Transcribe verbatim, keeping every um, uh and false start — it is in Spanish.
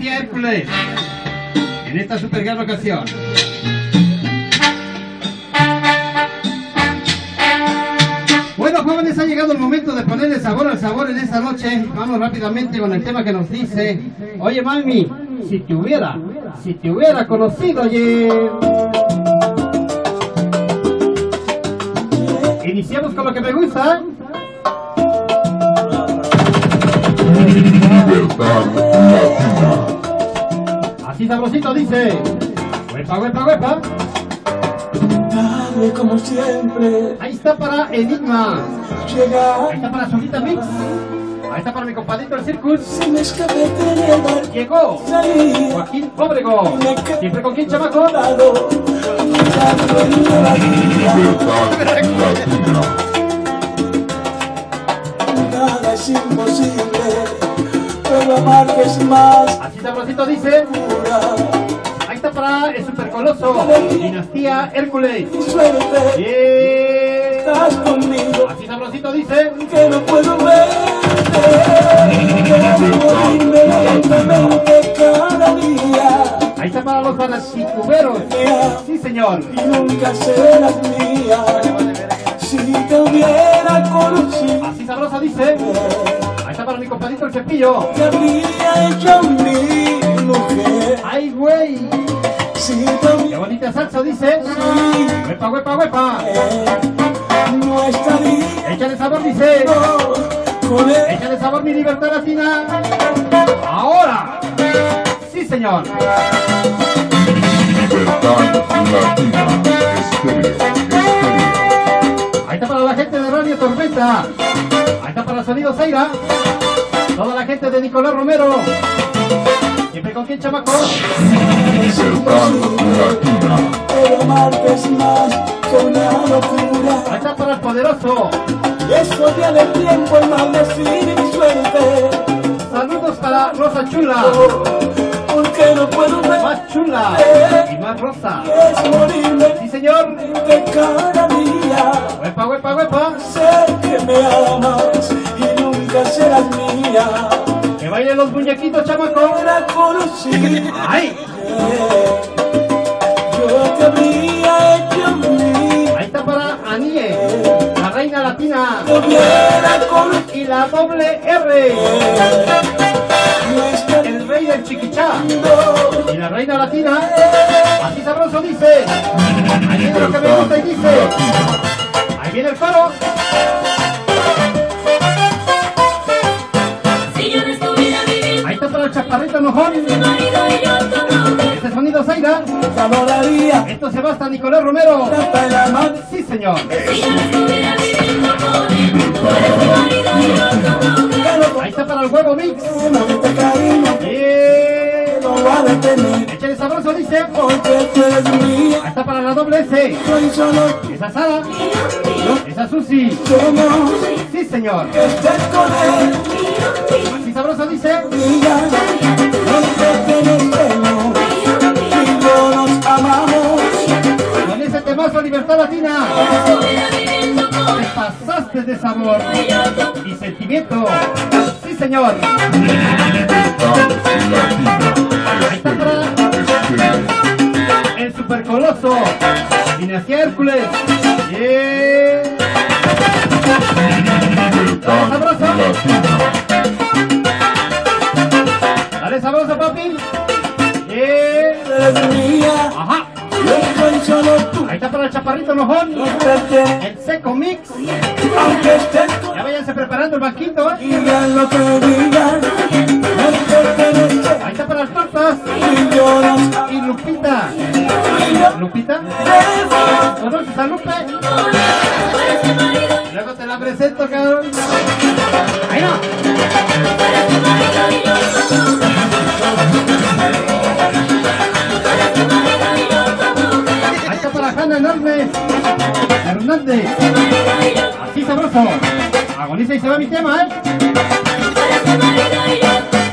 Dinastía Hércules, en esta super gran ocasión. Bueno, jóvenes, ha llegado el momento de ponerle sabor al sabor en esta noche. Vamos rápidamente con el tema que nos dice: oye, mami, si te hubiera, si te hubiera conocido ayer. Iniciamos con lo que me gusta. Así sabrosito dice: huepa, huepa, huepa. Tarde como siempre. Ahí está para Enigma. Llega. Ahí está para Solita Mix. Ahí está para mi compadrito el Circus. Si me escapé de llevar. Llegó Salí. Joaquín Óbrego. Siempre con quién, chamaco. Lado. Pensando en la vida. Nada es imposible. Pero amar es más. Así sabrosito dice. Pura. Ahí está para el supercoloso. Dinastía Hércules. Y suerte. Yeah. Estás conmigo. Así sabrosito dice. Que no puedo verte. Quiero morirme lentamente cada día. Ahí está para los fanaticuberos. Sí, señor. Y nunca serás mía. Si te hubiera conocido. Así sabrosa dice. Ahí está para mi compadrito el Cepillo. Te habría hecho mi mujer. ¡Ay, güey! Si te ¡Qué hubiera bonita salsa dice! ¡Huepa, huepa, huepa! no estaría. ¡Échale sabor dice! Con él. ¡Échale sabor mi libertad latina! ¡Ahora! ¡Sí, señor! Libertad Latina Estéreo, Estéreo. Ahí está para la gente de Radio Tormenta. Ahí está para Sonido Zaira. Toda la gente de Nicolás Romero. Siempre con quién, chamaco. Libertad Latina. Pero amarte es más que una locura. Ahí está para el poderoso. Eso ya del tiempo el maldecir mi suerte. Saludos para Rosa Chula. Porque no puedo ver. Más chula y más rosa. Es morirme Sí, señor. de cada día. Huepa, huepa, huepa. Sé que me amas y nunca serás mía. Que bailen los muñequitos, chamaco. Para conocer. ¡Ay! Yo te habría hecho mía. Ahí está para Anie, la reina latina. Te hubiera conocido. Y la doble R, No estaría el rey del chiquichá. Y la reina latina. Así sabroso dice. Ahí viene lo que me gusta y dice. Ahí viene el faro. Si yo no estuviera viviendo Ahí está para el chaparrito enojón. mi marido y yo como Este Sonido Zaira. te adoraría. Esto se va hasta Nicolás Romero. Hasta el amar. Sí, señor. si yo no estuviera viviendo con él. Tú eres mi marido y yo como Ahí está para el huevo mix. Este cariño Yeah. no va a detener. Échale sabroso dice. Porque tú eres mía. Ahí está para la doble S. Soy solo Esa Sara. Esa Susi. como Sí, señor. que estés con él. Así sabroso dice. Mía, no te pertenecemos. Y no nos amamos. Con ese temazo Libertad Latina. estuviera viviendo con Te pasaste de sabor y sentimiento. Sí, señor. Libertad Latina Ahí está Estéreo, para Estéreo. el supercoloso. Dinastía Hércules. Yeah. Libertad Latina. Dale sabroso, papi. Yeah. Eres mía. Ajá. Yo soy solo tú. Ahí está para el chaparrito enojón. No pertenece. El seco mix. Aunque estés con Ya váyanse preparando el banquito, ¿eh? digan lo que digan. No pertenece. Ahí está para las tortas. Y yo nos amo. Y Lupita. ¿Lupita? ¿Conoces a Lupe? Luego te la presento, cabrón. Ahí no. Ahí está para Hanna Enorme. Hernández. Así sabroso. Agoniza y se va mi tema, ¿eh? Tú eres mi marido y yo